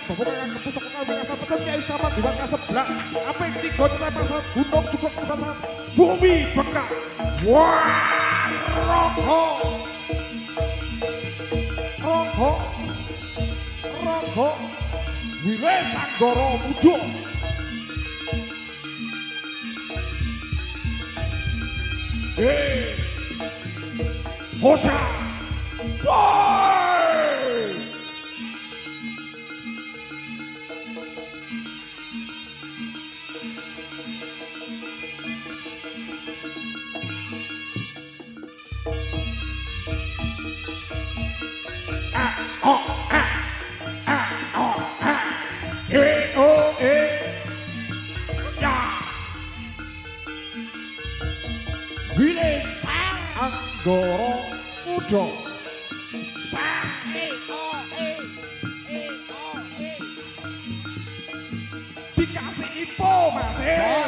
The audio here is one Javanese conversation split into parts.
Pembukaan kepusok kami kasta pedang Kiai Saman Diwan Kaseblak. Apa yang tiga cerai pasal gunung cukup sebasar bumi bengkak. Wah, roho, roho, roho, Wile Sanggoro Mujo. Hosa, boy. Wile Sanggoro Mujo. Dikasih info Mas.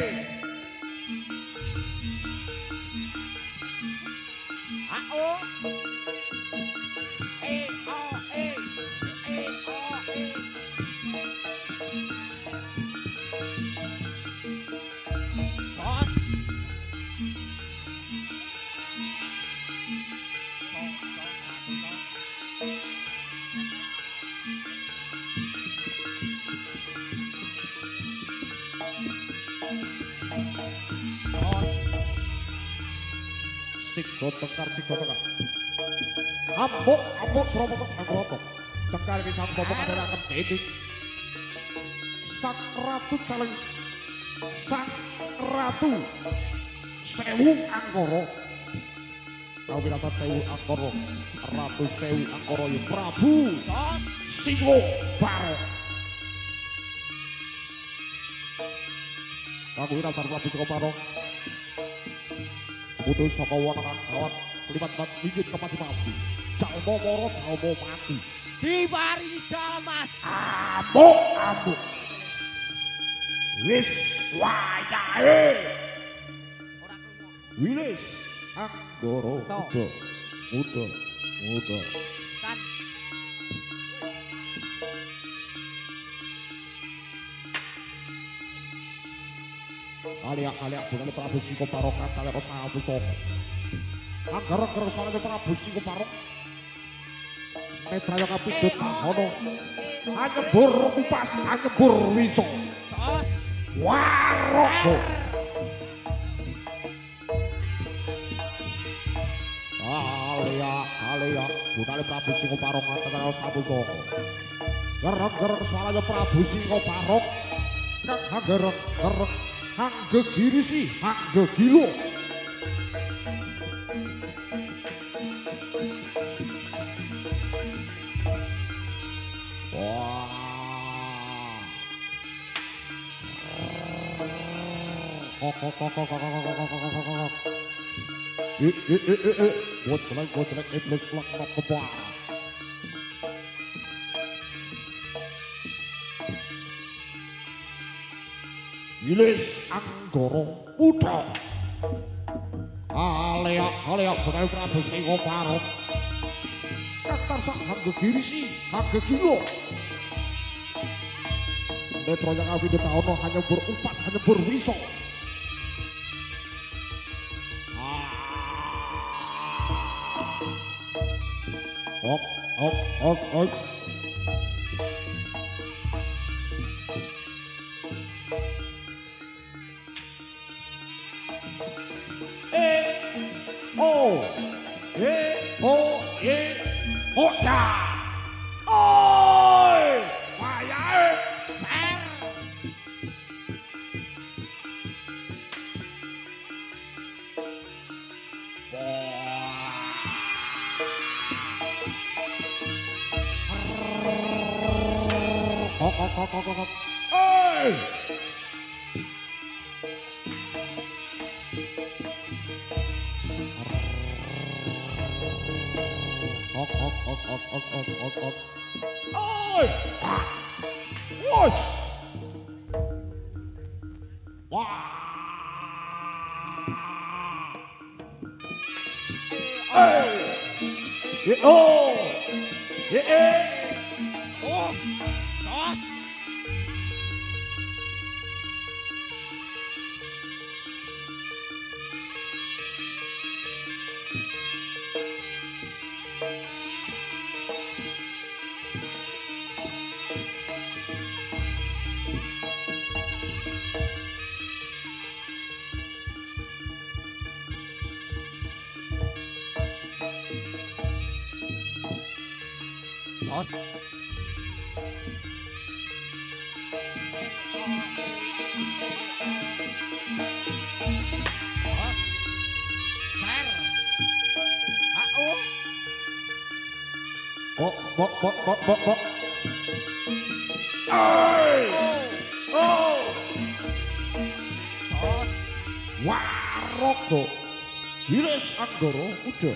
Tiga tengkar. Ambok serobot anggrotok. Cengkar ini sang bobok adalah akan dedik. Sang ratu caleng. Sang ratu Sewu Angkoro. Kau binatang Sewu Angkoro. Ratu Sewu Angkoro ya Prabu Singo Barok. Kau binatang Prabu Singo Barok. Putus saka wanang kawat lipat bat bingit kepati mati. Jalmo moro jalmo mati. Dibari Mas. Amuk. Wis wayahe. Wilis Anggoro muda. Kan Aliak bukan Prabu Singo Barok kali sabu sok. Angger soalnya Prabu Singo Barok. Netraya kapindut ono. Anyebur kupas, anyebur wiso. Waroko. Aliak bukan Prabu Singo Barok kali sabu sok. Gerek soalnya Prabu Singo Barok. Kang gerek Hangge kiri sih, hangge kilo. Wah. Buat jelek iblis pelak kepala. Wilis Anggoro Muda. Aliak bukan Prabu Singo Barok. Kaktar sak hangge kiri sih, hangge kilo. Netro yang awi detaono hanya berupas, hanya berwiso. Ok. Hosa. Oi! Wayahe ser. Kok. Oi! Ok. Oi! Wush! Wah! Oh! Tos. Bok. Ai. Oh. Jos. Warok kok. Hilis Anggara udah.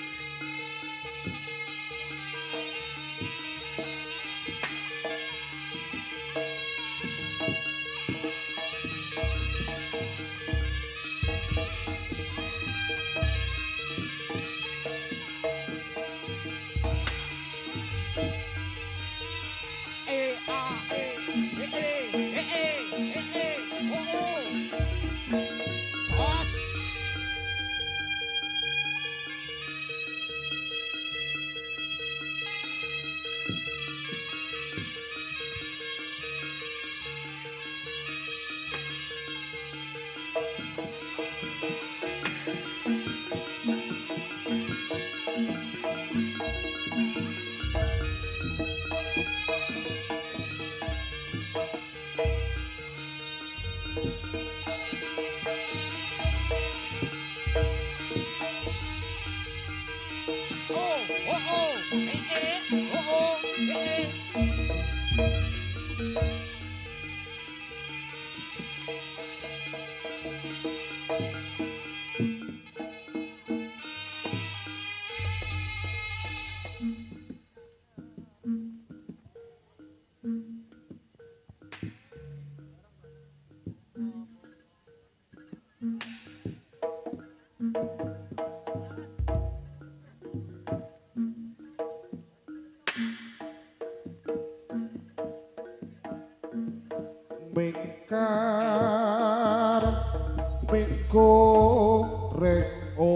Mingkar mingko reo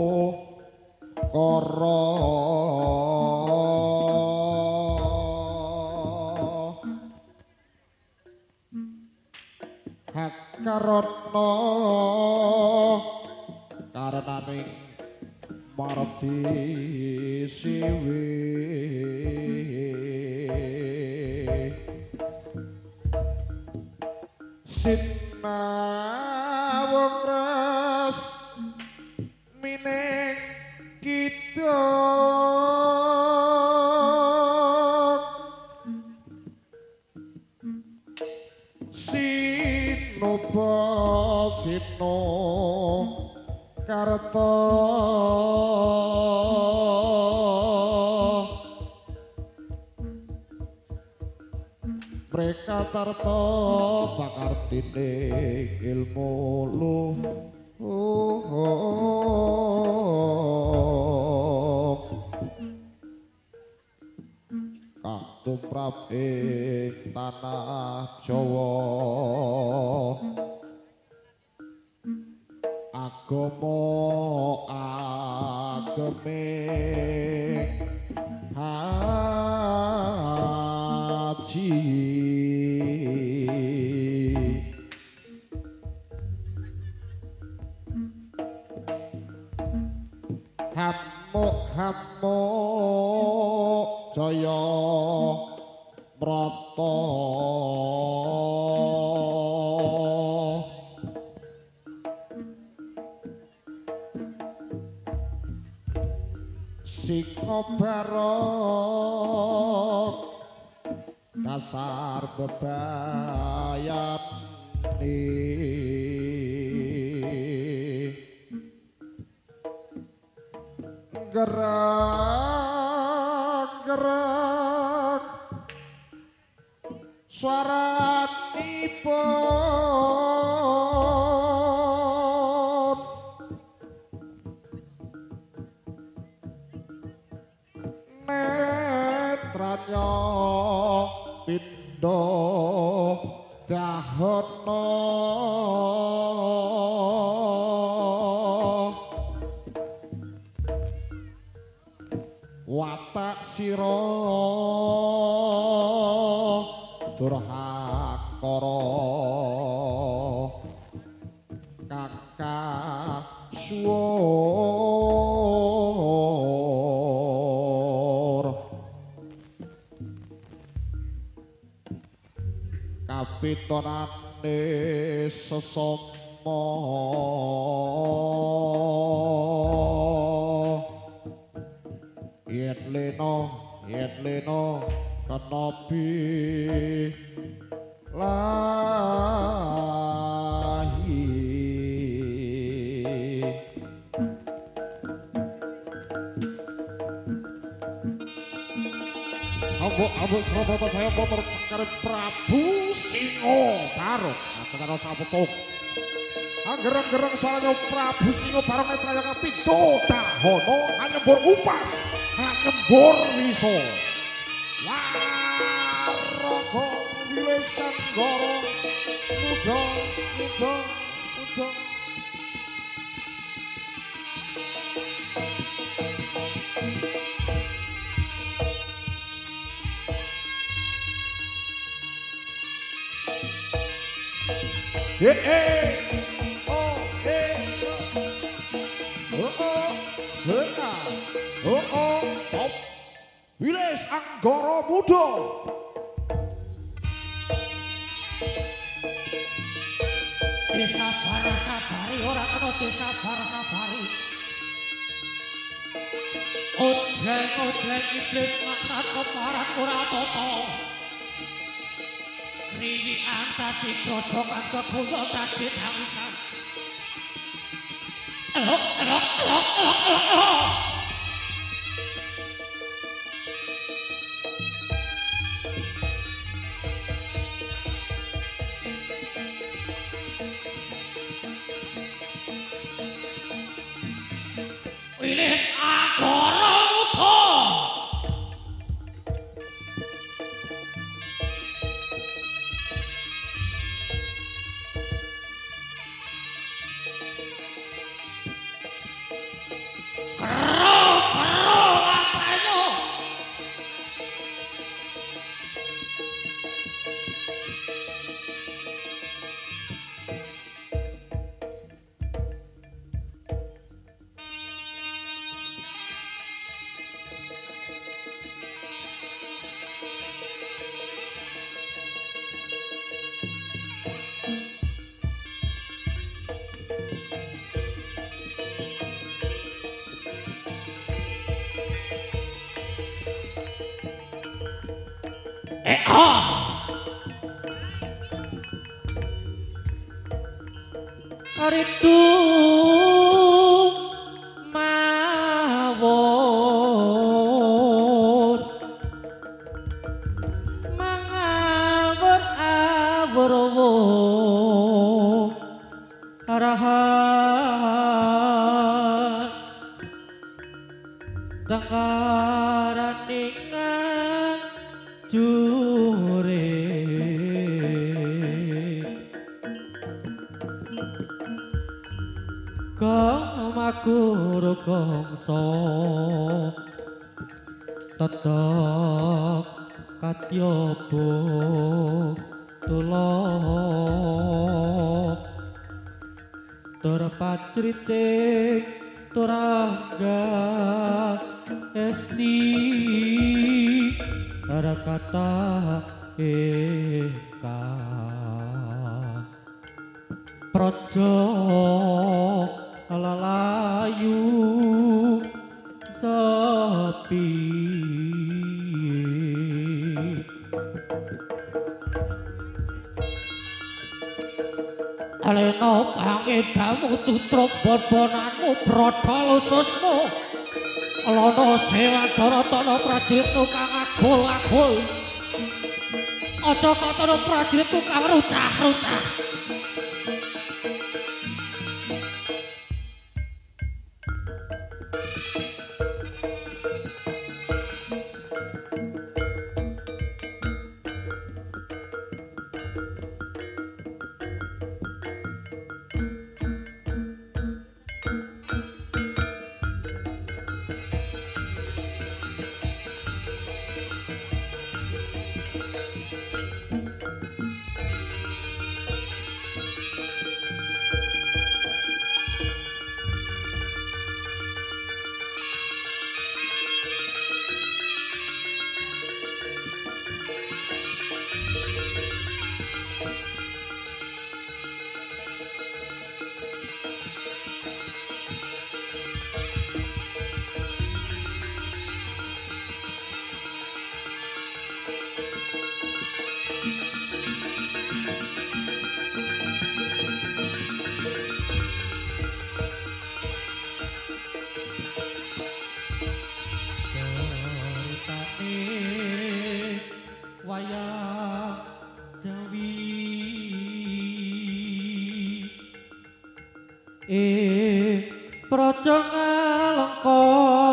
koro hakarono karenaning marti siwi sinawung ras mining kita sinoba sino karta mereka tarta pakartine ilmu luh katumrap ing tanah Jawa agama ageme haji hamuk jaya brata sika barok dasar bebayat gerak-gerak suaranipun netranya pindha dahana watak sira durhakara kakak suwur kapitonane sesama yen lena yen lena kenopi lahi Ambo Surabaya saya motor cakar Prabu Singo Barong dengan sabutuk gereng-gereng soalnya Prabu Singo Barong netrayaka pido dahono hanyembur upas hanyembur wiso Warogo wilesan goro muda top Wiles Anggara Muda Desa Barasabari ora kena desa Barasabari Ojeng iblis maknat keparat ora toto Kriwian tadi grojokan kebunyo tadi tangisan elok Wilis Anggara Muda Aritu mawon mangawur awurwo arahan tangaraningan jure Kamakur kongso tetek katyobo tulok terpacriting turangga esti ada kata eka projo lalayu sepi Aleno pangedamu tutruk bonbonanmu brodol ususmu Lono Sewandara tono prajuritmu kang agul-agul Aja katono prajuritmu kang rucah-rucah Praja Ngalengka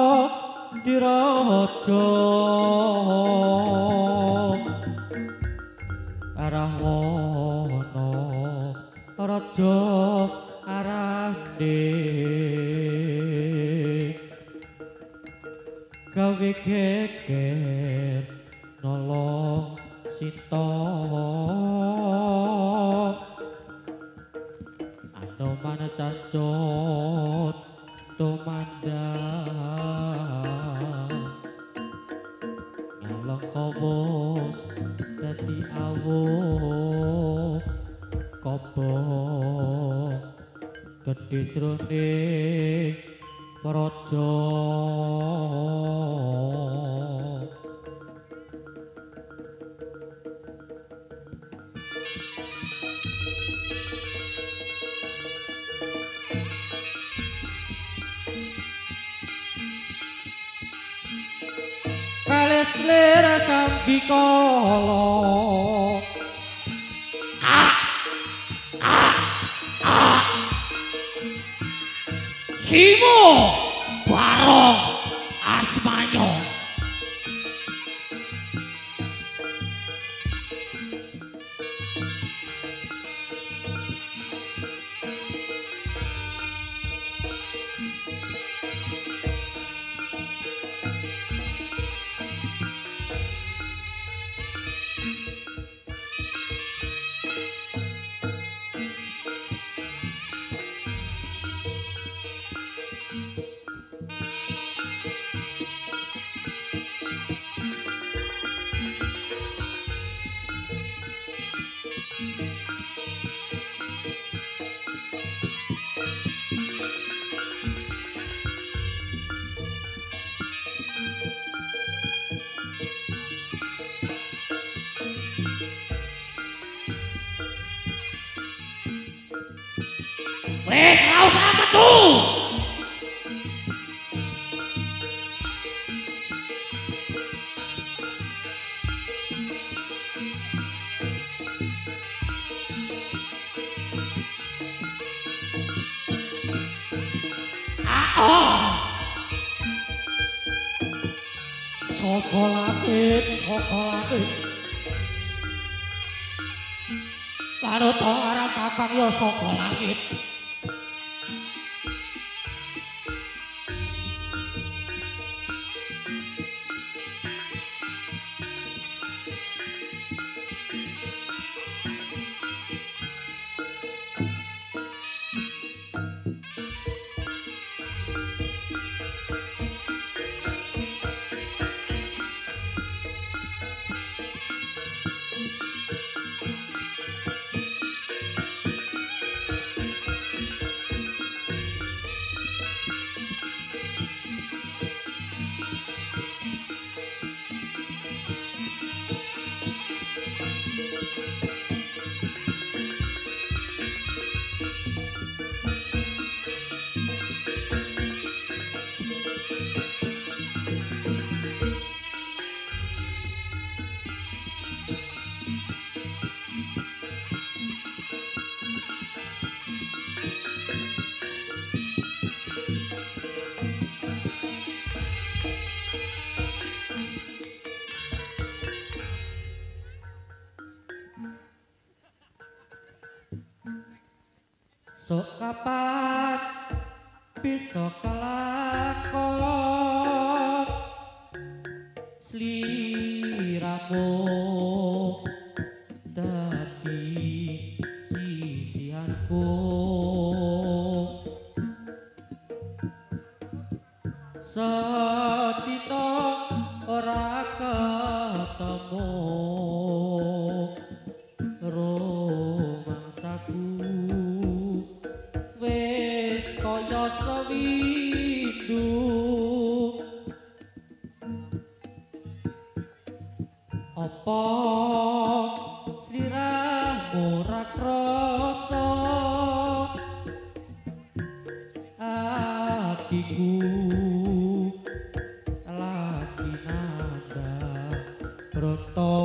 diraja Rahwana raja arane gawe geger nolong Sita Anoman cacut tumandang Ngalengka wus dadi awuh kobong gedhe jroning praja kalis lera sambikala Simo Barong Asmanyo wes ora usah metu saka langit karo to arang kapang ya saka langit sok kapan bisa kelakon sliramu dadi sisihanku sedina ora ketemu rumangsaku wis kaya sewindu apa sliramu ora krasa atiku lagi nada broto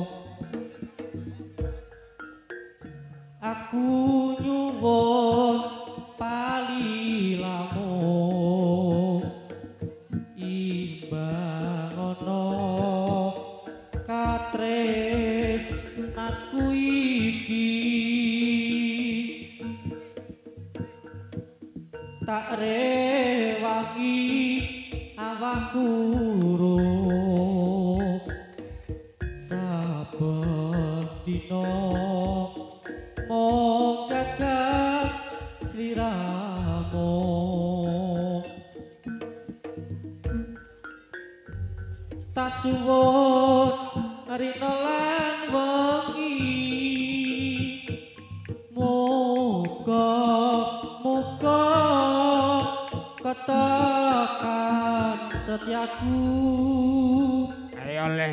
aku nyuwun tresnaku iki tak rewangi awakku saben dina mung gagas sliramu tak suwun rina lan wengi muga katakan setiaku ayo le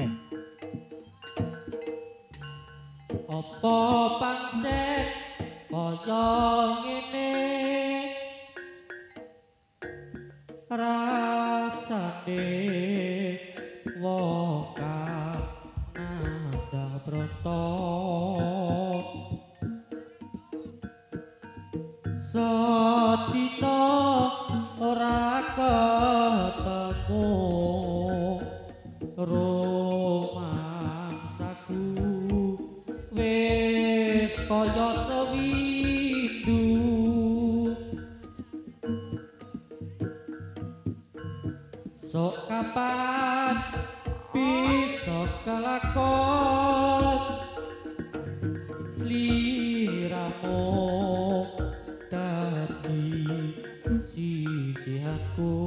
apa pancen kaya ngene rasane wong kang nanda brata sedina ora ketemu romangsaku wis kaya sewindu sok kapan bisa kelakon sliramu dadi sisihanku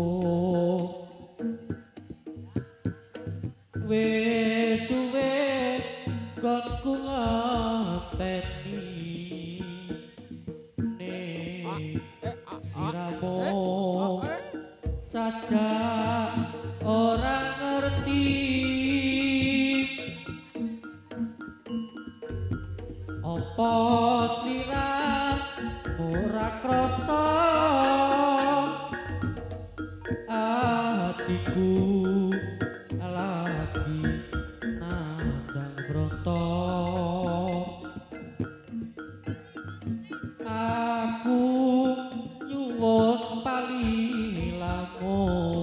wis suwe gonku ngeteni ning sliramu saja ora ngerti apa sliramu ora krasa atiku lagi nandang brata aku nyuwun palilamu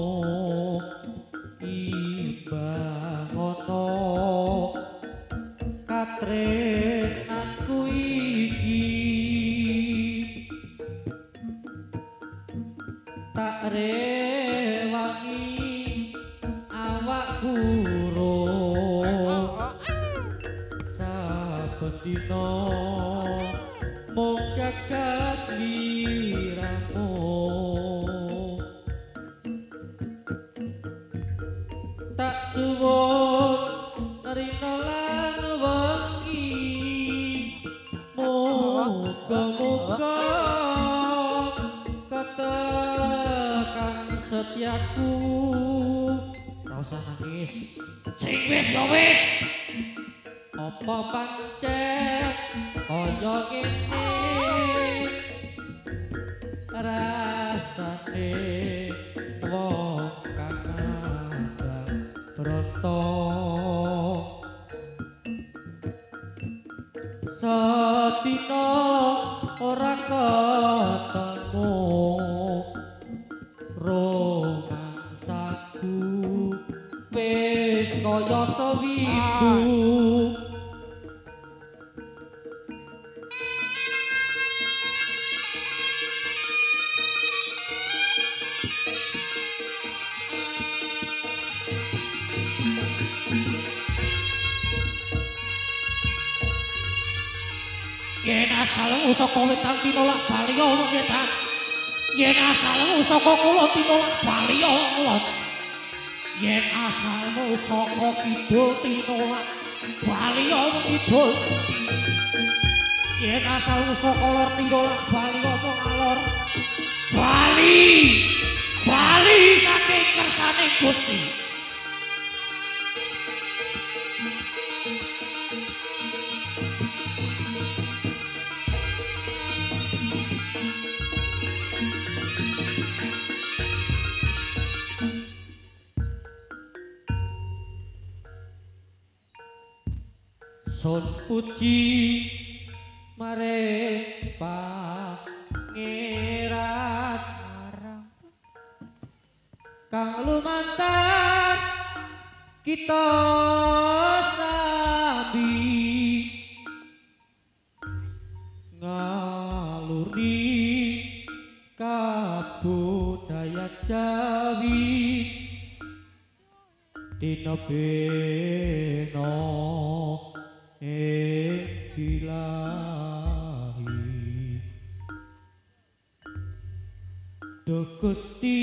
imbang ana katresnanku iki tak rewangi awakku saben dina mung gagas sliramu tak suwun rina lan wengi muga-muga katakan setiaku ora usah nangis sing wis ya wis apa pancen kaya ngene rasane wong kang nandang brata sedina ora ketemu romangsaku wis kaya sewindu yen asalmu saka wetan tinolak bali ana wetan yen asalmu saka kulon tinolak bali ana kulon yen asalmu saka kidul tinolak bali ana kidul yen asalmu saka lor tinolak bali ana alor bali bali saking kersane Gusti Sun puji marang pangeran kang lumantar kita sami ngaluri kabudaya Jawi dina bena bilahi Duh Gusti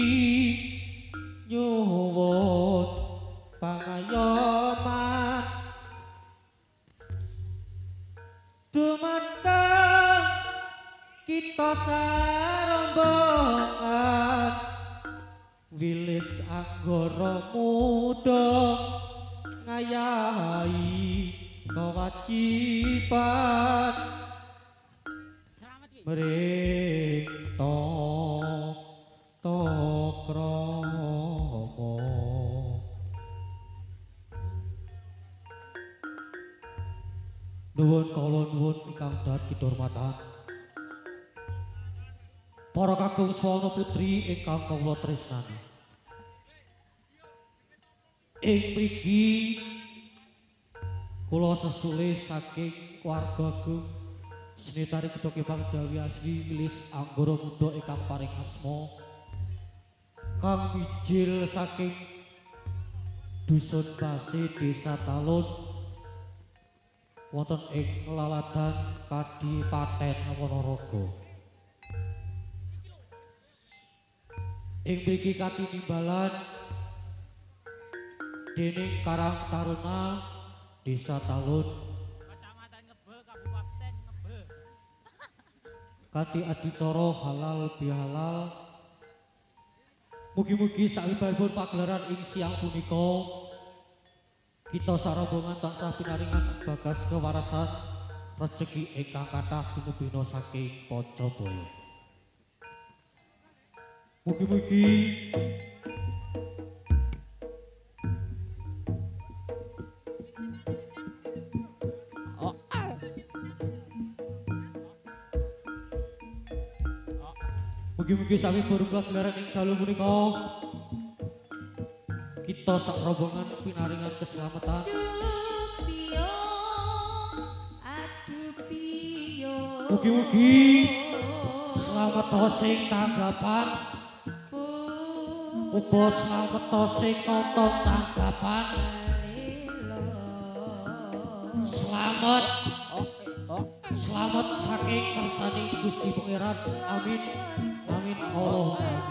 nyuwun pangayoman dumateng kita sarombongan wilis anggara muda ngayahi kewajiban mring krama nuwun kala nuwun ingkang dadi kidurmatan para kakung swana putri ingkang kawula tresnani ing mriki kula sesulih saking keluarga agung Sinetari Gedhog Kembang Jawi asli wilis anggara muda ingkang paring asma kang mijil saking Dusun Base Desa Talun wonten ing Laladan Kadipaten Ponorogo. Ing mriki katinimbalan dening Karang Taruna Desa Talun Kecamatan Ngebe Kabupaten Ngebe kanthi adicara halal bihalal. Mugi-mugi sawibaripun pagelaran ing siang punika kita sarombongan tansah pinaringan bagas kewarasan rejeki ingkang kathah tumebina saking Pacabaya. Mugi-mugi mugi-mugi sami berubah gelaran ing dalu punika kita sak rombongan pinaringan keselamatan. Mugi-mugi selamat sing tanggapan uga selamat sing nonton tanggapan. Selamat saking kersaning Gusti Pangeran. Amin. Amin. Allah.